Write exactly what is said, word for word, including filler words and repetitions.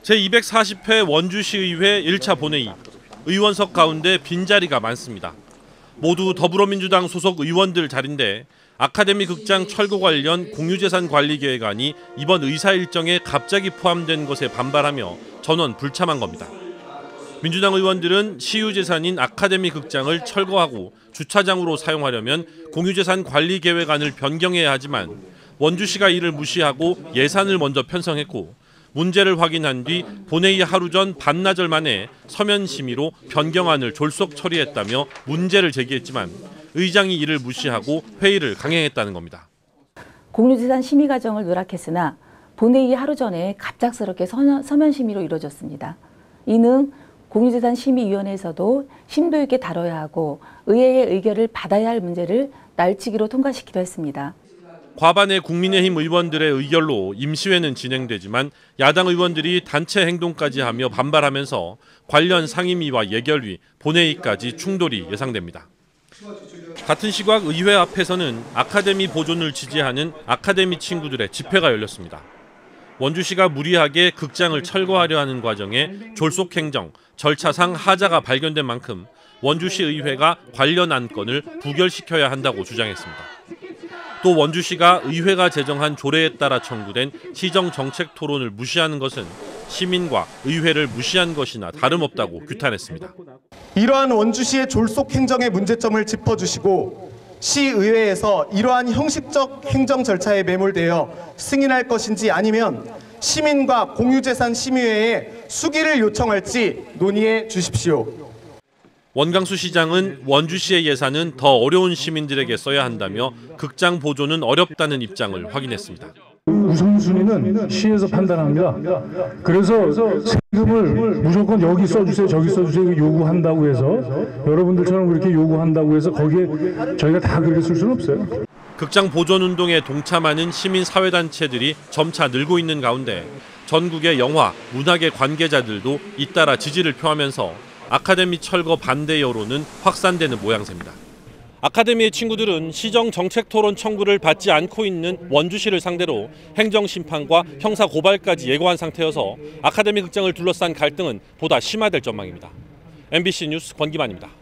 제이백사십 회 원주시의회 일 차 본회의, 의원석 가운데 빈자리가 많습니다. 모두 더불어민주당 소속 의원들 자리인데 아카데미 극장 철거 관련 공유재산 관리 계획안이 이번 의사 일정에 갑자기 포함된 것에 반발하며 전원 불참한 겁니다. 민주당 의원들은 시유재산인 아카데미 극장을 철거하고 주차장으로 사용하려면 공유재산 관리 계획안을 변경해야 하지만 원주시가 이를 무시하고 예산을 먼저 편성했고 문제를 확인한 뒤 본회의 하루 전 반나절 만에 서면 심의로 변경안을 졸속 처리했다며 문제를 제기했지만 의장이 이를 무시하고 회의를 강행했다는 겁니다. 공유재산 심의 과정을 누락했으나 본회의 하루 전에 갑작스럽게 서면 심의로 이루어졌습니다. 이는 공유재산 심의위원회에서도 심도 있게 다뤄야 하고 의회의 의결을 받아야 할 문제를 날치기로 통과시키려 했습니다. 과반의 국민의힘 의원들의 의결로 임시회는 진행되지만 야당 의원들이 단체 행동까지 하며 반발하면서 관련 상임위와 예결위, 본회의까지 충돌이 예상됩니다. 같은 시각 의회 앞에서는 아카데미 보존을 지지하는 아카데미 친구들의 집회가 열렸습니다. 원주시가 무리하게 극장을 철거하려 하는 과정에 졸속 행정, 절차상 하자가 발견된 만큼 원주시 의회가 관련 안건을 부결시켜야 한다고 주장했습니다. 또 원주시가 의회가 제정한 조례에 따라 청구된 시정정책 토론을 무시하는 것은 시민과 의회를 무시한 것이나 다름없다고 규탄했습니다. 이러한 원주시의 졸속 행정의 문제점을 짚어주시고 시의회에서 이러한 형식적 행정 절차에 매몰되어 승인할 것인지 아니면 시민과 공유재산 심의회에 수기를 요청할지 논의해 주십시오. 원광수 시장은 원주시의 예산은 더 어려운 시민들에게 써야 한다며 극장 보존은 어렵다는 입장을 확인했습니다. 우선순위는 시에서 판단합니다. 그래서 세금을 무조건 여기 써주세요, 저기 써주세요 요구한다고 해서 여러분들처럼 그렇게 요구한다고 해서 거기에 저희가 다 그렇게 쓸 수는 없어요. 극장 보존 운동에 동참하는 시민 사회단체들이 점차 늘고 있는 가운데 전국의 영화, 문학의 관계자들도 잇따라 지지를 표하면서 아카데미 철거 반대 여론은 확산되는 모양새입니다. 아카데미의 친구들은 시정정책토론 청구를 받지 않고 있는 원주시를 상대로 행정심판과 형사고발까지 예고한 상태여서 아카데미 극장을 둘러싼 갈등은 보다 심화될 전망입니다. 엠비씨 뉴스 권기만입니다.